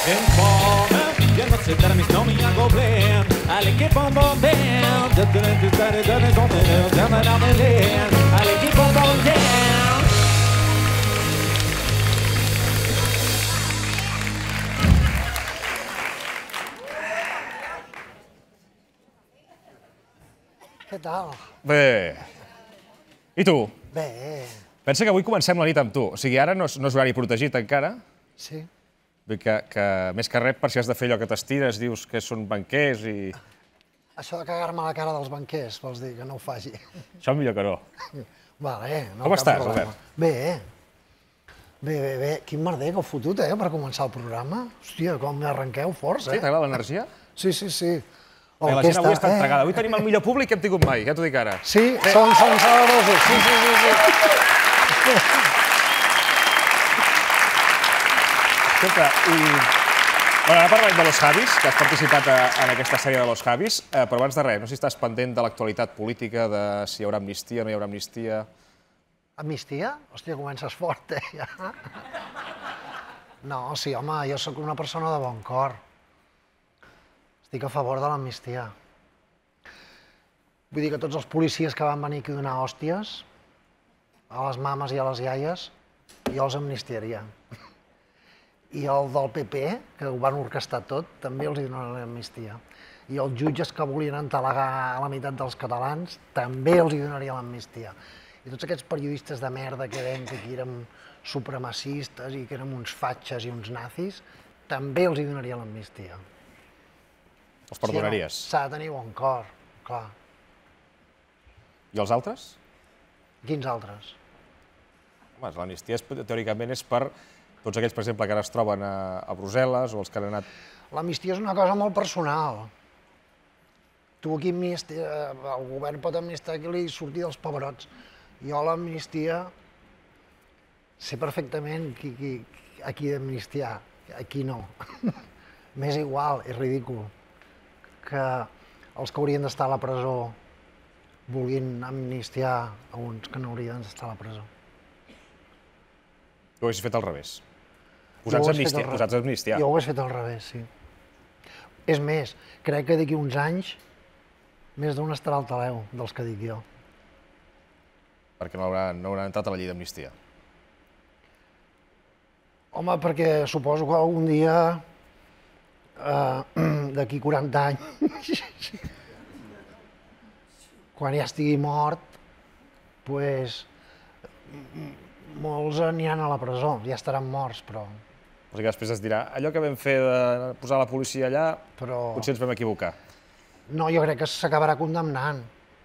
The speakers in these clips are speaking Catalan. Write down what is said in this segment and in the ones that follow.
Informer, you must sit down and know me, I go blame. I like it bom bom bam. I like it bom bom bam. Què tal? Bé. I tu? Bé. Pensa que avui comencem la nit amb tu. O sigui, ara no és horari protegit encara. Sí. Vull dir que més que res, per si has de fer allò que t'estires, dius que són banquers i... Això de cagar-me la cara dels banquers, vols dir que no ho faci. Això millor que no. Vale, no, Com cap estàs, problema. Albert? Bé. Bé. Quin merder que heu fotut, per començar el programa. Hòstia, com m'arrenqueu forts, Sí, t'agrada l'energia? Sí. La gent avui està entregada. Avui tenim el millor públic que hem tingut mai, ja t'ho dic ara. Sí, són saborosos. Sí. Escolta, ara parlem de Los Javis, que has participat en aquesta sèrie de Los Javis, però abans de res, no sé si estàs pendent de l'actualitat política, de si hi haurà amnistia o no hi haurà amnistia. Amnistia? Hòstia, comences fort, ja. No, sí, home, jo sóc una persona de bon cor. Estic a favor de l'amnistia. Vull dir que tots els policies que van venir aquí a donar hòsties, a les mames i a les iaies, jo els amnistiaria. I el del PP, que ho van orquestar tot, també els donaria l'amnistia. I els jutges que volien entelegar a la meitat dels catalans, també els donaria l'amnistia. I tots aquests periodistes de merda que deien que aquí érem supremacistes i que érem uns fatxes i uns nazis, també els donaria l'amnistia. Els perdonaries? S'ha de tenir bon cor, clar. I els altres? Quins altres? Home, l'amnistia teòricament és per tots aquells, per exemple, que ara es troben a Brussel·les o els que han anat... L'amnistia és una cosa molt personal. Tu aquí, el govern pot amnistiar qui li surti dels pebrots. Jo l'amnistia sé perfectament a qui d'amnistiar, a qui no. M'és igual, és ridícul, que els que haurien d'estar a la presó vulguin amnistiar a uns que no haurien d'estar a la presó. Ho haguessis fet al revés. Posats a amnistiar. Jo ho hagués fet al revés, sí. És més, crec que d'aquí uns anys més d'un estarà al taleu dels que dic jo. Perquè no hauran entrat a la llei d'amnistia. Home, perquè suposo que algun dia, d'aquí 40 anys, quan ja estigui mort, doncs molts aniran a la presó, ja estaran morts, però... O sigui que després es dirà, allò que vam fer de posar la policia allà, potser ens vam equivocar. No, jo crec que s'acabarà condemnant.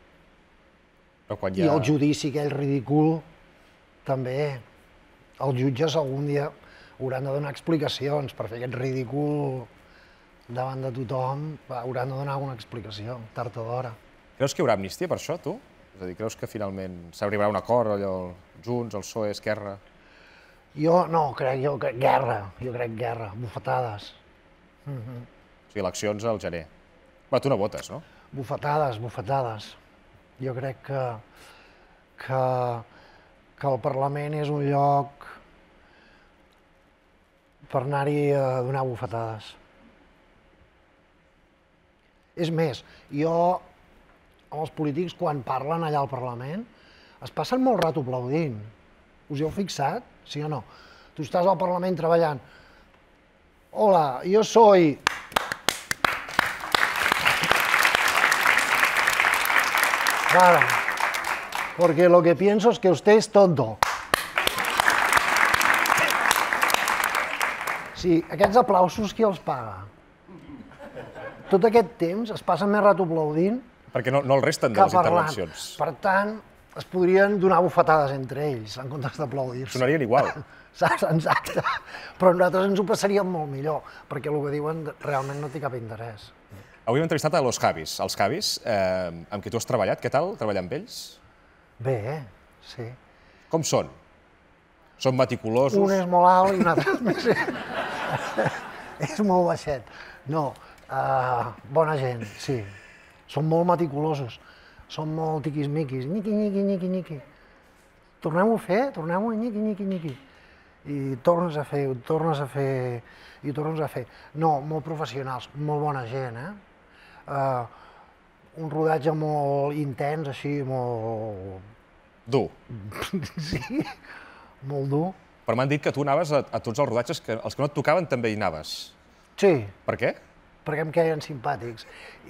I el judici aquell ridícul, també. Els jutges algun dia hauran de donar explicacions per fer aquest ridícul davant de tothom, hauran de donar alguna explicació, tard o d'hora. Creus que hi haurà amnistia per això, tu? És a dir, creus que finalment s'arribarà a un acord, allò, Junts, el PSOE, Esquerra? Jo no, jo crec guerra, bufetades. O sigui, eleccions al gener. Va, tu no votes, no? Bufetades. Jo crec que el Parlament és un lloc per anar-hi a donar bufetades. És més, jo, amb els polítics, quan parlen allà al Parlament, es passen molt rato aplaudint. Us hi heu fixat? Sí o no? Tu estàs al Parlament treballant. Hola, yo soy... Claro, porque lo que pienso es que usted es tonto. Sí, aquests aplausos qui els paga? Tot aquest temps es passa més rato aplaudint perquè no el resten de les intervencions. Per tant, es podrien donar bufetades entre ells, en comptes d'aplaudir-se. Sonarien igual. Saps? Exacte. Però nosaltres ens ho passaríem molt millor, perquè el que diuen realment no té cap interès. Avui hem entrevistat a Los Javis. Els Javis, amb qui tu has treballat, què tal treballar amb ells? Bé, sí. Com són? Són meticulosos? Un és molt alt i un altre més... És molt baixet. No, bona gent, sí. Són molt meticulosos. Són molt tiquismiquis. Niqui, niqui, niqui, niqui. Tornem-ho a fer? Tornem-ho a niqui, niqui, niqui. i tornes a fer, ho tornes a fer, i ho tornes a fer. No, molt professionals, molt bona gent, un rodatge molt intens, així, molt... Dur. Sí, molt dur. Però m'han dit que tu anaves a tots els rodatges, que els que no et tocaven també hi anaves. Sí. Per què? Perquè em queien simpàtics.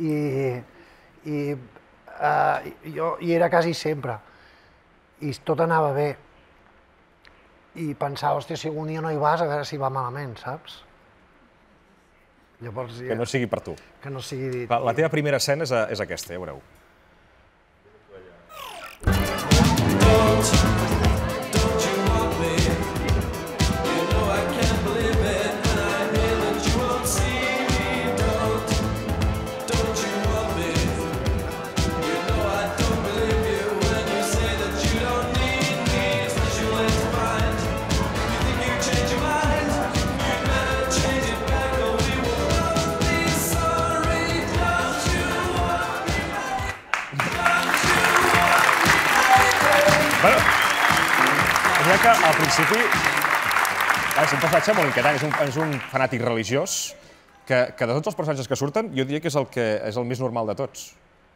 I era quasi sempre. I tot anava bé. I pensava, hòstia, si algun dia no hi vas, a veure si va malament, saps? Llavors, Que no sigui per tu. Que no sigui dit. La teva primera escena és aquesta, ja veureu. Bueno, és que al principi és un personatge molt inquietant, és un fanàtic religiós que de tots els personatges que surten jo diria que és el més normal de tots.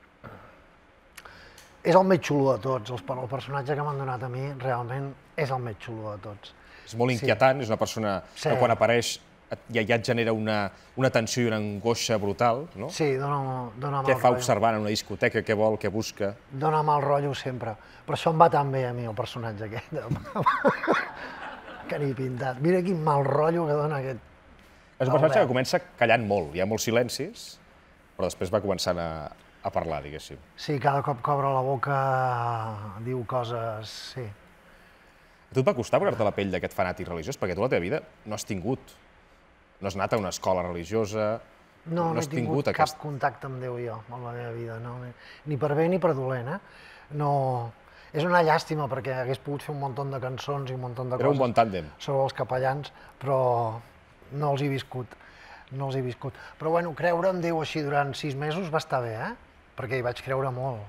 És el més xulo de tots. El personatge que m'han donat a mi realment és el més xulo de tots. És molt inquietant, és una persona que quan apareix ja et genera una tensió i una angoixa brutal, no? Sí, dona mal rotllo. Què fa observant en una discoteca, què vol, què busca? Dona mal rotllo sempre. Però això em va tan bé a mi, el personatge aquest. Que ni pintat. Mira quin mal rotllo que dona aquest. És un personatge que comença callant molt, hi ha molts silencis, però després va començant a parlar, diguéssim. Sí, cada cop que obre la boca diu coses, sí. A tu et va costar posar-te la pell d'aquest fanàtic religiós? Perquè tu la teva vida no has tingut. No has anat a una escola religiosa, no he tingut cap contacte amb Déu jo, en la meva vida, ni per bé ni per dolent, No... És una llàstima, perquè hagués pogut fer un munt de cançons i un munt de coses... Era un bon tàndem. ...sobre els capellans, però no els he viscut, no els he viscut. Però bueno, creure en Déu així durant 6 mesos va estar bé, Perquè hi vaig creure molt.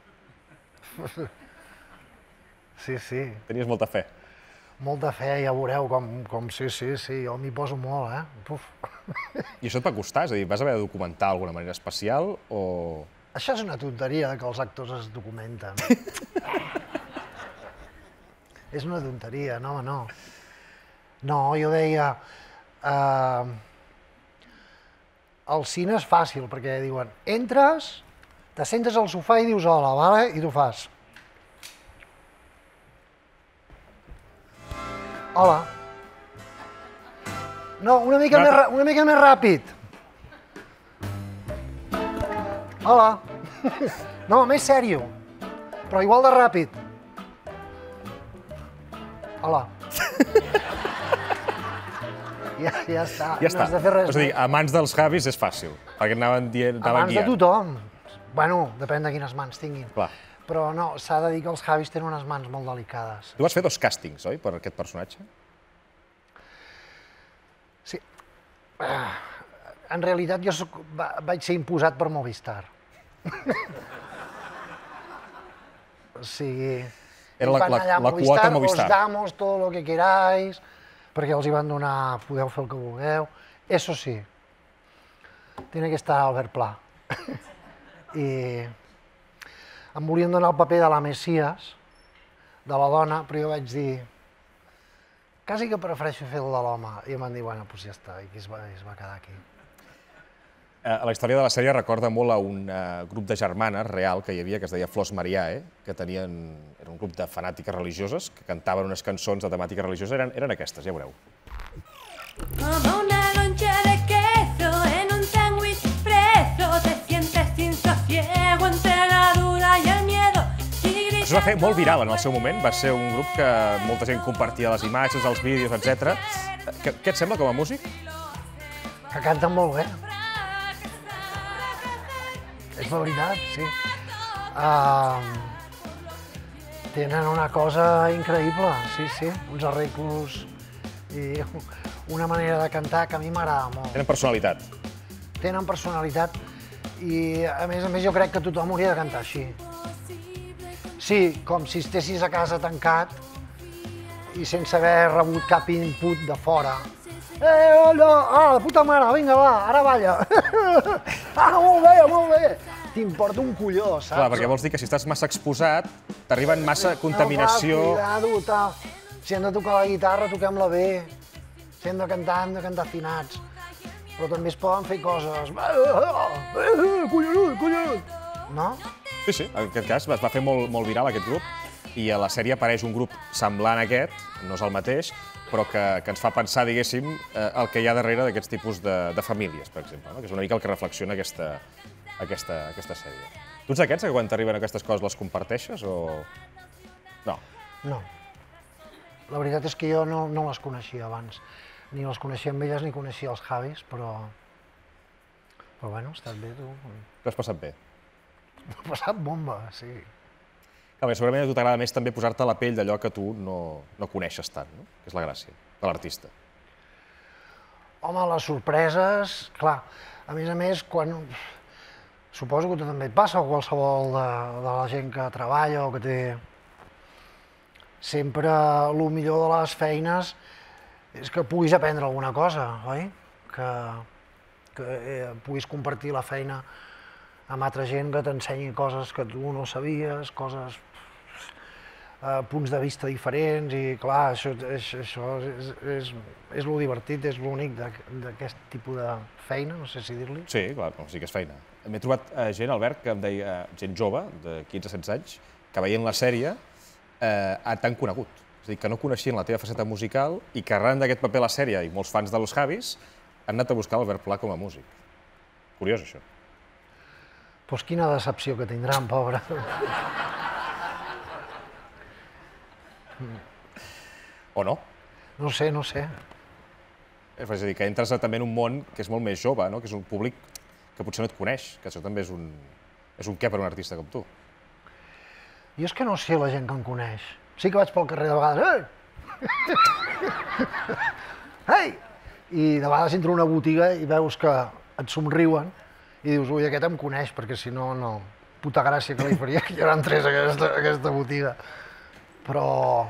Sí, sí. Tenies molta fe. Molta fe, ja veureu com sí, jo m'hi poso molt, Puf. I això et va costar? És a dir, vas haver de documentar d'alguna manera especial o...? Això és una tonteria, que els actors es documenten. És una tonteria, no, home, no. No, jo deia... El cine és fàcil, perquè diuen, entres, te sentes al sofà i dius hola, vale? I tu fas... Hola. No, una mica més ràpid. Hola. No, més sèrio. Però igual de ràpid. Hola. Ja està. Ja està. No has de fer res. És a dir, a mans dels Javis és fàcil, perquè anaven guiant. A mans de tothom. Bueno, depèn de quines mans tinguin. Clar. Però no, s'ha de dir que els Javis tenen unes mans molt delicades. Tu vas fer 2 càstings, oi, per aquest personatge? Sí. En realitat jo vaig ser imposat per Movistar. O sigui... Era la quota Movistar. Os damos todo lo que queráis, perquè els hi van donar, podeu fer el que vulgueu. Eso sí, tiene que estar Albert Pla. I... em volien donar el paper de la Messias, de la dona, però jo vaig dir quasi que prefereixo fer el de l'home. I em van dir, bueno, doncs ja està, i es va quedar aquí. La història de la sèrie recorda molt a un grup de germanes real que hi havia, que es deia Flors Mariae, que era un grup de fanàtiques religioses que cantaven unes cançons de temàtica religiosa, eren aquestes, ja veureu. Como una loncha de queso en un sándwich preso, te sientes sin sosiego entre la duda y el miedo. Es va fer molt viral en el seu moment, va ser un grup que molta gent compartia les imatges, els vídeos, etc. Què et sembla com a músic? Que canten molt bé. És la veritat, sí. Tenen una cosa increïble, sí, uns arreglos i una manera de cantar que a mi m'agrada molt. Tenen personalitat. Tenen personalitat i, a més, jo crec que tothom hauria de cantar així. Sí, com si estessis a casa tancat, i sense haver rebut cap input de fora. Hola, de puta mare, vinga, va, ara balla. Molt bé. T'importa un colló, saps? Clar, perquè vols dir que si estàs massa exposat, t'arriben massa contaminació... Cuidado, tal. Si hem de tocar la guitarra, toquem-la bé. Si hem de cantar afinats. Però també es poden fer coses... Collonut! No? Sí, en aquest cas es va fer molt viral aquest grup i a la sèrie apareix un grup semblant a aquest, no és el mateix, però que ens fa pensar, diguéssim, el que hi ha darrere d'aquests tipus de famílies, per exemple, que és una mica el que reflexiona aquesta sèrie. Tu ets d'aquests que quan t'arriben aquestes coses les comparteixes o...? No. No. La veritat és que jo no les coneixia abans. Ni les coneixia amb elles ni coneixia els Javis, però bueno, ha estat bé, tu. T'ho has passat bé? M'ha passat bomba, sí. Clar, segurament a tu t'agrada més també posar-te a la pell d'allò que tu no coneixes tant, no? Que és la gràcia de l'artista. Home, les sorpreses, clar, a més, quan... Suposo que a tu també et passa, o qualsevol de la gent que treballa o que té... Sempre el millor de les feines és que puguis aprendre alguna cosa, oi? Que puguis compartir la feina amb altra gent que t'ensenyi coses que tu no sabies, punts de vista diferents i, clar, això és lo divertit, és l'únic d'aquest tipus de feina, no sé si dir-li. Sí, clar, sí que és feina. M'he trobat gent, Albert, que em deia, gent jove, de 15-16 anys, que veient la sèrie t'han conegut. És a dir, que no coneixien la teva faceta musical i que arran d'aquest paper a la sèrie i molts fans de Los Javis han anat a buscar Albert Pla com a músic. Curiós, això. Doncs quina decepció que tindran, pobre. O no? No sé. És a dir, que entres també en un món que és molt més jove, no? Que és un públic que potser no et coneix, que això també és un què per un artista com tu. Jo és que no sé la gent que em coneix. Sí que vaig pel carrer de vegades, ei! I de vegades entro a una botiga i veus que et somriuen i dius, ui, aquest em coneix, perquè si no, no. Puta gràcia que li faria que jo entrés a aquesta botiga. Però,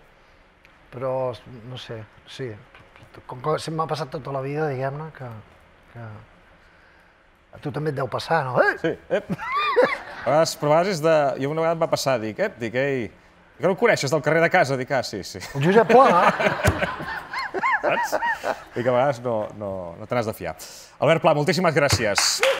no sé, sí. Com que m'ha passat tota la vida, diguem-ne, que a tu també et deu passar, no? Sí, però a vegades és de... Jo una vegada em va passar, dic, ei, que no el coneixes del carrer de casa? Dic, sí. El Josep Pla, Saps? Dic que a vegades no te n'has de fiar. Albert Pla, moltíssimes gràcies.